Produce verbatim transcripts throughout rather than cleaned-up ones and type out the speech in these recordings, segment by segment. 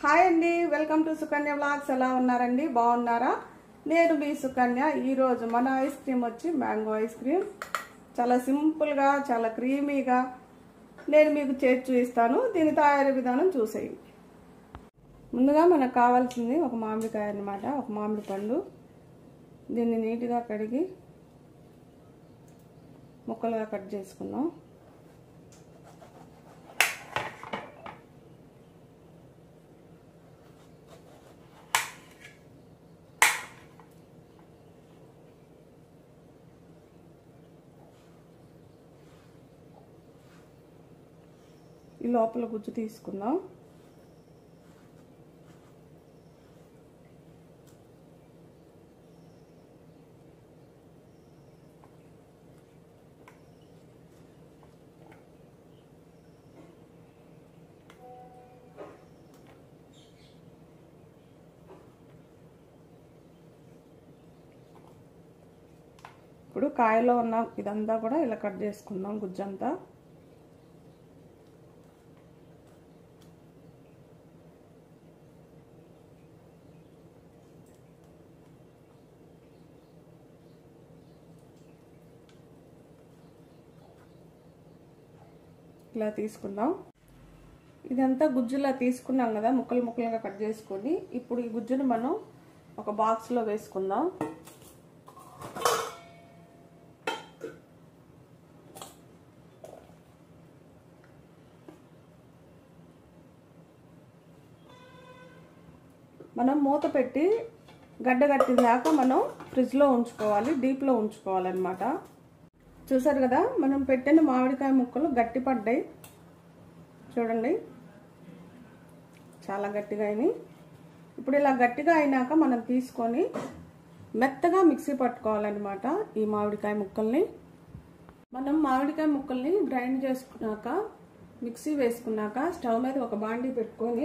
Hi అండి, welcome to Sukanya vlogs. ఎలా ఉన్నారండి? బాగున్నారా? నేను మీ సుకన్య. ఈరోజు మన ఐస్ క్రీమ్ వచ్చి మ్యాంగో ఐస్ క్రీమ్. చాలా సింపుల్గా, చాలా క్రీమీగా నేను మీకు చేసి చూపిస్తాను. దీని తయారీ విధానం చూసేయండి. ముందుగా మనకు కావాల్సింది ఒక మామిడికాయ అన్నమాట, ఒక మామిడి పండు. దీన్ని నీట్గా కడిగి ముక్కలుగా కట్ చేసుకుందాం. ఈ లోపల గుజ్జు తీసుకుందాం. ఇప్పుడు కాయలో ఉన్న ఇదంతా కూడా ఇలా కట్ చేసుకుందాం, గుజ్జంతా. ఇలా తీసుకుందాం. ఇదంతా గుజ్జులా తీసుకున్నాం కదా, ముక్కలు ముక్కలుగా కట్ చేసుకొని. ఇప్పుడు ఈ గుజ్జును మనం ఒక బాక్స్లో వేసుకుందాం. మనం మూత పెట్టి గడ్డ కట్టిన దాకా మనం ఫ్రిడ్జ్లో ఉంచుకోవాలి, డీప్లో ఉంచుకోవాలన్నమాట. చూసారు కదా, మనం పెట్టిన మామిడికాయ ముక్కలు గట్టి పడ్డాయి చూడండి, చాలా గట్టిగా అయినాయి. ఇప్పుడు ఇలా గట్టిగా అయినాక మనం తీసుకొని మెత్తగా మిక్సీ పట్టుకోవాలన్నమాట. ఈ మామిడికాయ ముక్కల్ని మనం మామిడికాయ ముక్కల్ని గ్రైండ్ చేసుకున్నాక, మిక్సీ వేసుకున్నాక స్టవ్ మీద ఒక బాండీ పెట్టుకొని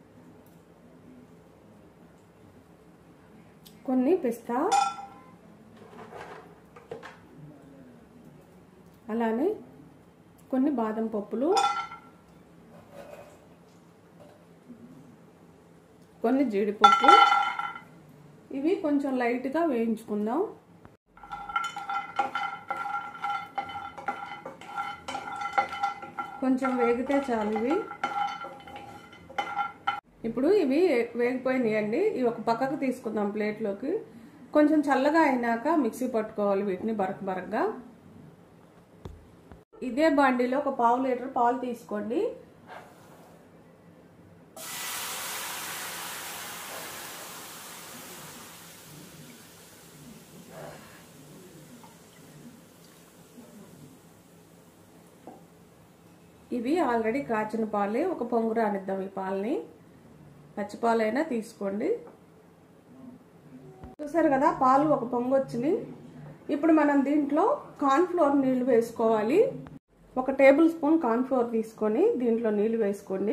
కొన్ని పిస్తా, అలానే కొన్ని బాదం పప్పులు, కొన్ని జీడిపప్పు, ఇవి కొంచెం లైట్గా వేయించుకుందాం. కొంచెం వేగితే చాలు ఇవి. ఇప్పుడు ఇవి వేగిపోయినాయండి. ఇవి ఒక పక్కకు తీసుకుందాం ప్లేట్లోకి. కొంచెం చల్లగా అయినాక మిక్సీ పట్టుకోవాలి వీటిని బరక బరకగా. ఇదే బాండీలో ఒక పావు లీటర్ పాలు తీసుకోండి. ఇవి ఆల్రెడీ కాచిన పాలే, ఒక పొంగు రానిద్దాం ఈ పాలని. పచ్చిపాలైనా తీసుకోండి. చూసారు కదా, పాలు ఒక పొంగు వచ్చినాయి. ఇప్పుడు మనం దీంట్లో కార్న్ఫ్లోర్ నీళ్లు వేసుకోవాలి. ఒక టేబుల్ స్పూన్ కార్న్ఫ్లోర్ తీసుకొని దీంట్లో నీళ్లు వేసుకోండి.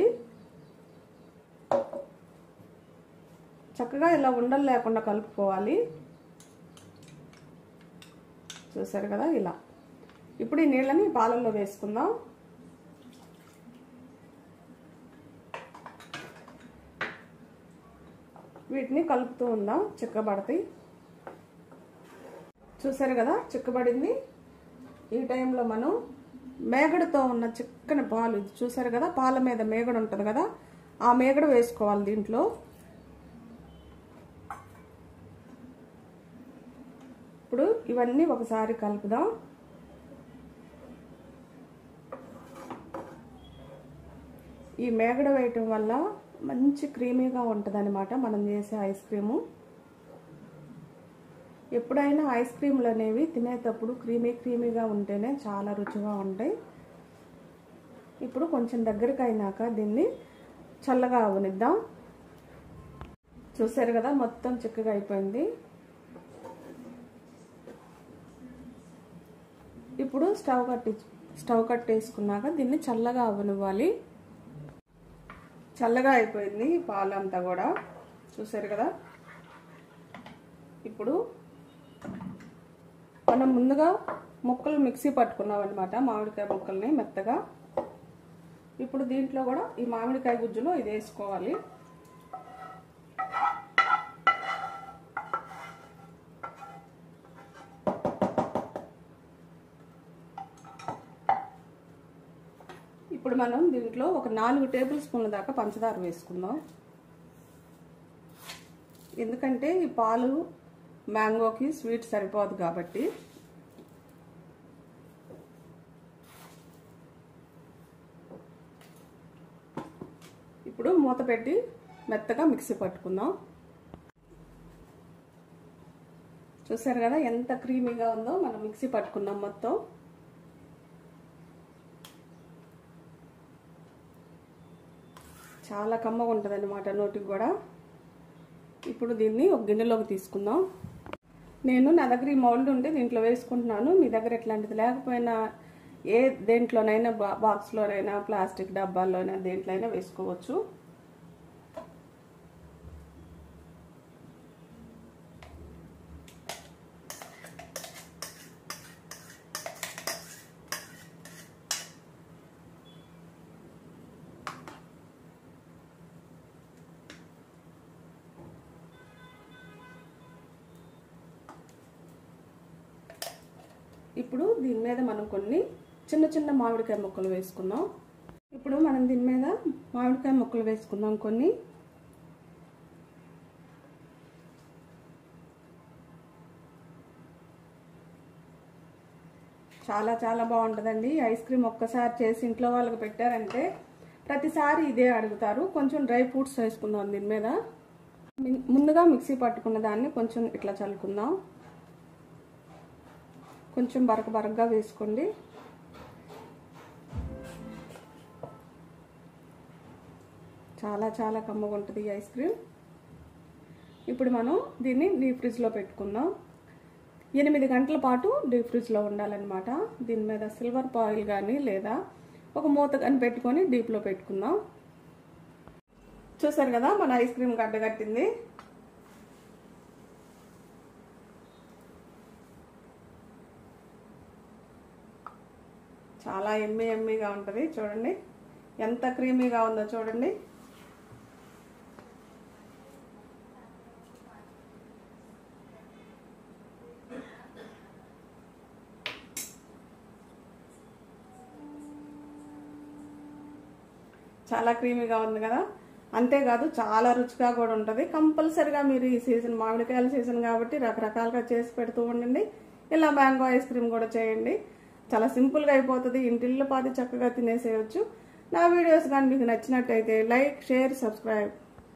చక్కగా ఇలా ఉండలు లేకుండా కలుపుకోవాలి. చూసారు కదా ఇలా. ఇప్పుడు ఈ నీళ్ళని పాలల్లో వేసుకుందాం. వీటిని కలుపుతూ ఉందాం, చిక్కబడతాయి. చూసారు కదా, చిక్కబడింది. ఈ టైంలో మనం మేగడతో ఉన్న చిక్కని పాలు, చూసారు కదా, పాల మీద మేగడ ఉంటుంది కదా, ఆ మేగడ వేసుకోవాలి దీంట్లో. ఇప్పుడు ఇవన్నీ ఒకసారి కలుపుదాం. ఈ మేగడ వేయటం వల్ల మంచి క్రీమీగా ఉంటుంది అన్నమాట మనం చేసే ఐస్ క్రీము. ఎప్పుడైనా ఐస్ క్రీములు అనేవి తినేటప్పుడు క్రీమీ క్రీమీగా ఉంటేనే చాలా రుచిగా ఉంటాయి. ఇప్పుడు కొంచెం దగ్గరికి అయినాక దీన్ని చల్లగా అవనిద్దాం. చూసారు కదా, మొత్తం చిక్కగా అయిపోయింది. ఇప్పుడు స్టవ్ కట్టి స్టవ్ కట్టేసుకున్నాక దీన్ని చల్లగా అవనివ్వాలి. చల్లగా అయిపోయింది పాలంతా కూడా, చూసారు కదా. ఇప్పుడు మనం ముందుగా ముక్కలు మిక్సీ పట్టుకున్నాం అన్నమాట, మామిడికాయ ముక్కల్ని మెత్తగా. ఇప్పుడు దీంట్లో కూడా ఈ మామిడికాయ గుజ్జులో ఇది వేసుకోవాలి. ఇప్పుడు మనం దీంట్లో ఒక నాలుగు టేబుల్ స్పూన్ల దాకా పంచదార వేసుకుందాం. ఎందుకంటే ఈ పాలు మ్యాంగోకి స్వీట్ సరిపోదు కాబట్టి. ఇప్పుడు మూత పెట్టి మెత్తగా మిక్సీ పట్టుకుందాం. చూసారు కదా ఎంత క్రీమీగా ఉందో. మనం మిక్సీ పట్టుకున్నాం మొత్తం. చాలా కమ్మగా ఉంటుంది అన్నమాట నోటికి కూడా. ఇప్పుడు దీన్ని ఒక గిన్నెలోకి తీసుకుందాం. నేను నా దగ్గర ఈ మౌల్డ్ ఉంటే దీంట్లో వేసుకుంటున్నాను. మీ దగ్గర ఎట్లాంటిది లేకపోయినా ఏ దేంట్లోనైనా బాక్స్లోనైనా ప్లాస్టిక్ డబ్బాల్లోనైనా దేంట్లో అయినా వేసుకోవచ్చు. ఇప్పుడు దీని మీద మనం కొన్ని చిన్న చిన్న మామిడికాయ ముక్కలు వేసుకుందాం. ఇప్పుడు మనం దీని మీద మామిడికాయ ముక్కలు వేసుకుందాం కొన్ని. చాలా చాలా బాగుంటుందండి ఐస్ క్రీమ్. ఒక్కసారి చేసి ఇంట్లో వాళ్ళకి పెట్టారంటే ప్రతిసారి ఇదే అడుగుతారు. కొంచెం డ్రై ఫ్రూట్స్ వేసుకుందాం దీని మీద. ముందుగా మిక్సీ పట్టుకున్న దాన్ని కొంచెం ఇట్లా చల్లుకుందాం. కొంచెం బరక బరకగా వేసుకోండి. చాలా చాలా కమ్మగా ఉంటుంది ఈ ఐస్ క్రీమ్. ఇప్పుడు మనం దీన్ని డీప్ ఫ్రిడ్జ్లో పెట్టుకుందాం. ఎనిమిది గంటల పాటు డీప్ ఫ్రిడ్జ్లో ఉండాలన్నమాట. దీని మీద సిల్వర్ ఫాయిల్ కానీ లేదా ఒక మూత కానీ పెట్టుకొని డీప్లో పెట్టుకుందాం. చూసారు కదా మన ఐస్ క్రీమ్ గడ్డగట్టింది. చాలా ఎమ్మి ఎమ్మిగా ఉంటుంది. చూడండి ఎంత క్రీమీగా ఉందో చూడండి. చాలా క్రీమీగా ఉంది కదా. అంతేకాదు చాలా రుచిగా కూడా ఉంటుంది. కంపల్సరిగా మీరు ఈ సీజన్ మామిడికాయల సీజన్ కాబట్టి రకరకాలుగా చేసి పెడుతూ ఉండండి. ఇలా మ్యాంగో ఐస్ క్రీమ్ కూడా చేయండి. చాలా సింపుల్గా అయిపోతుంది. ఇంటిల్లో పాతి చక్కగా తినేసేయచ్చు. నా వీడియోస్ కానీ మీకు నచ్చినట్టయితే లైక్, షేర్, సబ్స్క్రైబ్.